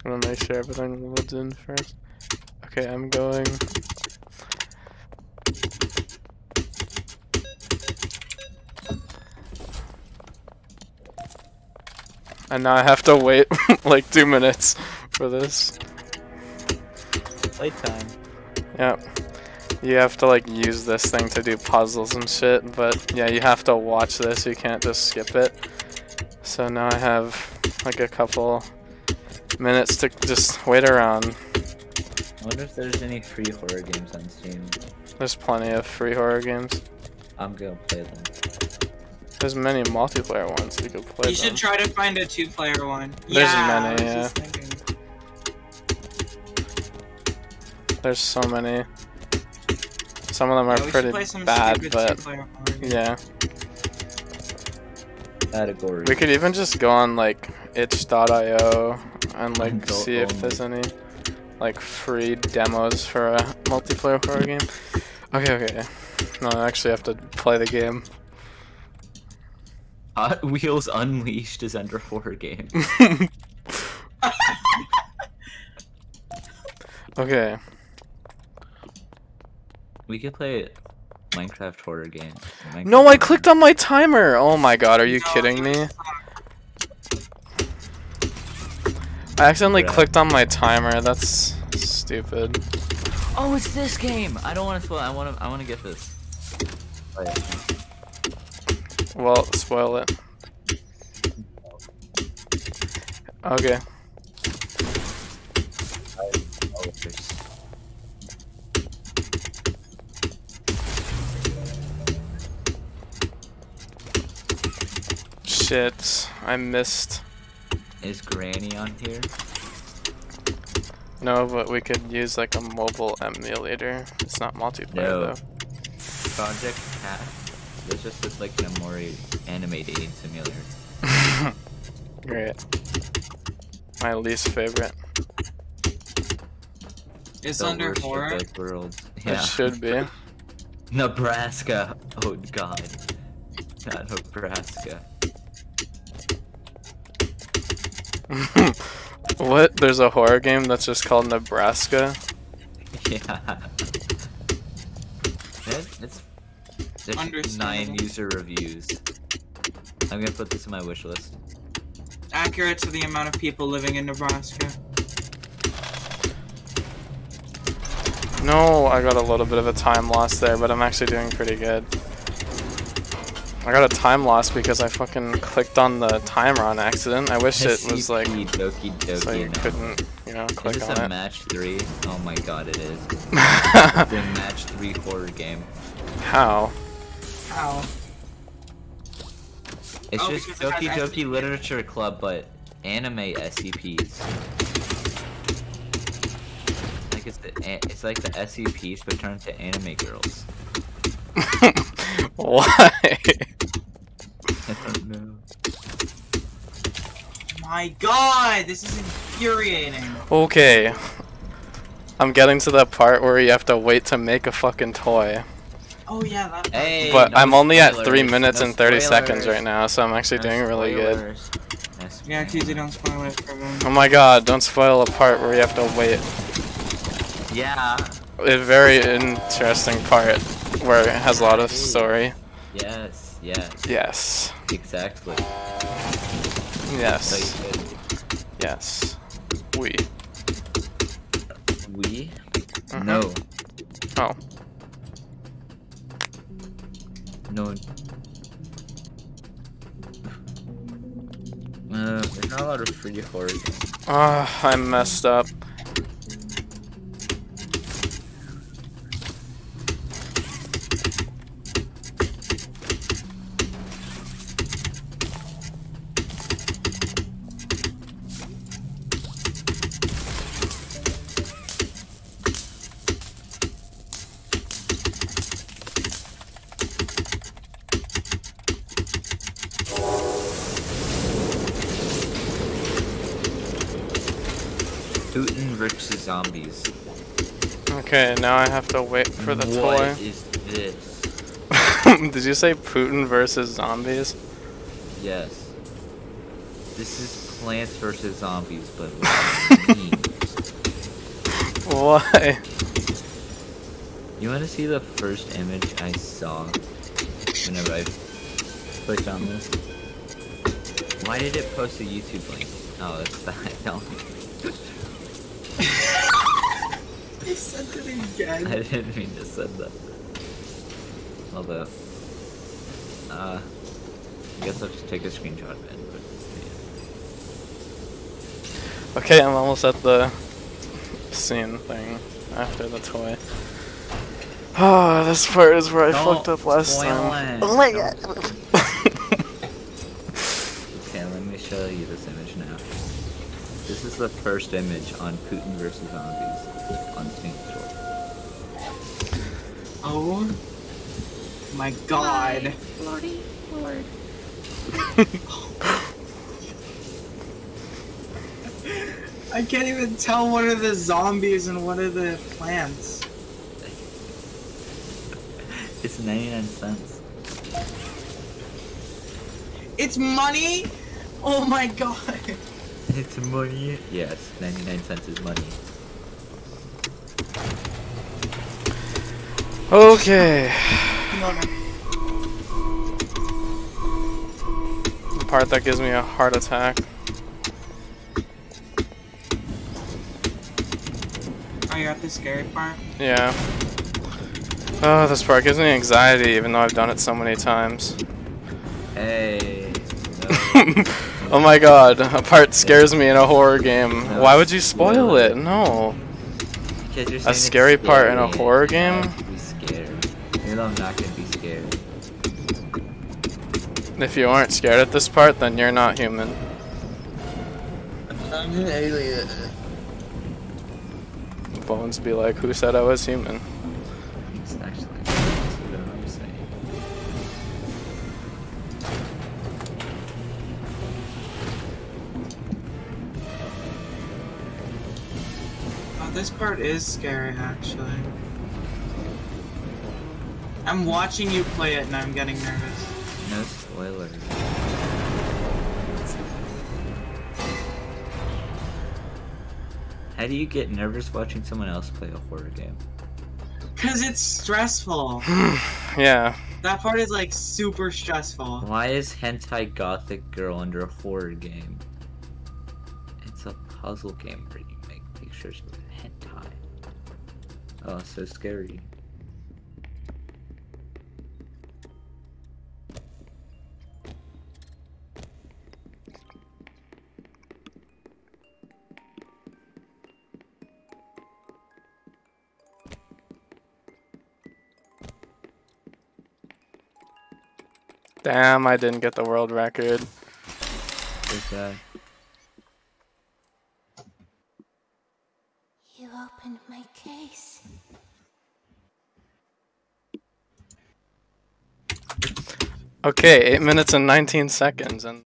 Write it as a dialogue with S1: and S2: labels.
S1: want to make sure everything loads in first. Okay, I'm going. And now I have to wait like 2 minutes for this.
S2: Playtime.
S1: Yep. You have to like use this thing to do puzzles and shit, but yeah, you have to watch this, you can't just skip it. So now I have like a couple minutes to just wait around.
S2: I wonder if there's any free horror games on Steam.
S1: There's plenty of free horror games.
S2: I'm gonna play them.
S1: There's many multiplayer ones you could play.
S3: You should try to find a 2-player one.
S1: There's
S3: yeah,
S1: many,
S3: I
S1: yeah.
S3: was just thinking.
S1: There's so many. Some of them are
S3: Yeah, we should
S1: pretty
S3: play some
S1: bad,
S3: stupid
S1: but
S3: 2-player horror games.
S1: yeah.
S2: Category.
S1: We could even just go on like itch.io and like
S2: Go
S1: see if there's any like free demos for a multiplayer horror game. Okay. No, I actually have to play the game.
S2: Hot Wheels Unleashed is under horror game.
S1: Okay.
S2: We could play Minecraft horror game. Minecraft
S1: No, I
S2: horror
S1: clicked on my timer! Oh my god, are you kidding me? I accidentally
S2: Yeah.
S1: clicked on my timer, that's stupid.
S2: Oh, it's this game! I don't want to spoil. I want to get this. Oh, yeah.
S1: Well, spoil it. Okay. Shit, I missed.
S2: Is Granny on here?
S1: No, but we could use like a mobile emulator. It's not multiplayer
S2: No.
S1: though.
S2: Project Cat. This just looks like an Amori anime dating simulator.
S1: Great. My least favorite.
S3: It's
S2: The
S3: under
S2: worst of
S3: horror.
S2: both worlds.
S1: It
S2: Yeah.
S1: should be.
S2: Nebraska. Oh god. Not Nebraska.
S1: What? There's a horror game that's just called Nebraska?
S2: Yeah. It's there's 9
S3: Understandable.
S2: user reviews. I'm gonna put this in my wish list.
S3: Accurate to the amount of people living in Nebraska.
S1: No, I got a little bit of a time loss there, but I'm actually doing pretty good. I got a time loss because I fucking clicked on the timer on accident. I wish it was like
S2: Doki Doki
S1: so you
S2: now.
S1: couldn't, you know, click
S2: Is this
S1: on
S2: a
S1: it.
S2: match 3? Oh my god, it is. The match 3 horror game.
S1: How?
S3: How?
S2: It's
S3: Oh,
S2: just
S3: because it
S2: Doki
S3: has
S2: Doki Literature Club, but anime SCPs. Like it's like the SCPs, but turned to anime girls.
S1: Why?
S2: I don't know.
S3: My god, this is infuriating.
S1: Okay. I'm getting to that part where you have to wait to make a fucking toy.
S3: Oh yeah, that.
S2: Hey,
S1: But
S2: no
S1: I'm only at
S2: spoilers,
S1: 3 minutes
S2: no
S1: and 30 seconds
S2: spoilers,
S1: right now, so I'm actually
S2: no
S1: doing really good.
S2: spoilers. No
S3: Yeah,
S2: spoilers.
S3: QZ, don't spoil it for them.
S1: Oh my god, don't spoil a part where you have to wait.
S2: Yeah.
S1: A very interesting part where it has a lot of story.
S2: Yes. Yes.
S1: Yes.
S2: Exactly.
S1: Yes.
S2: So you
S1: Yes. We.
S2: We?
S1: Mhm.
S2: No.
S1: Oh.
S2: No. There's not a lot of free horror games.
S1: Ah, I messed up.
S2: Putin versus zombies.
S1: Okay, now I have to wait for the
S2: What
S1: toy.
S2: is this?
S1: Did you say Putin versus zombies?
S2: Yes. This is Plants vs Zombies, but with memes.
S1: Why?
S2: You want to see the first image I saw whenever I clicked on this? Why did it post a YouTube link? Oh, that's that. No.
S3: You said it again.
S2: I didn't mean to say that. Although, I guess I'll just take a screenshot of it. But,
S1: Okay, I'm almost at the scene thing after the toy. Oh, this part is where I fucked up last time. Oh my god.
S2: Okay, let me show you this image now. This is the first image on Putin vs Zombies on Steam Store.
S3: Oh my god.
S2: Lordy, Lord.
S3: I can't even tell what are the zombies and what are the plants.
S2: It's 99 cents.
S3: It's money? Oh my god.
S2: It's money. Yes, 99 cents is money.
S1: Okay.
S3: No.
S1: The part that gives me a heart attack.
S3: Oh, you're at the scary part?
S1: Yeah. Oh, this part gives me anxiety even though I've done it so many times.
S2: Hey. No.
S1: Oh my god, a part scares me in a horror game.
S2: No,
S1: Why would you spoil it? No.
S2: Because you're saying
S1: A
S2: it's
S1: scary part in a
S2: scary,
S1: horror
S2: and I
S1: game?
S2: have to be scared. Even though I'm not gonna be scared.
S1: If you aren't scared at this part, then you're not human.
S2: I'm an alien.
S1: Bones be like, who said I was human?
S2: It's actually what I'm saying.
S3: Oh, this part is scary, actually. I'm watching you play it and I'm getting nervous.
S2: No spoilers. How do you get nervous watching someone else play a horror game?
S3: Cause it's stressful.
S1: Yeah.
S3: That part is like super stressful.
S2: Why is hentai gothic girl under a horror game? It's a puzzle game where you make pictures with hentai. Oh, so scary.
S1: Damn, I didn't get the world record.
S2: There's that.
S4: You opened my case.
S1: Okay, 8 minutes and 19 seconds, and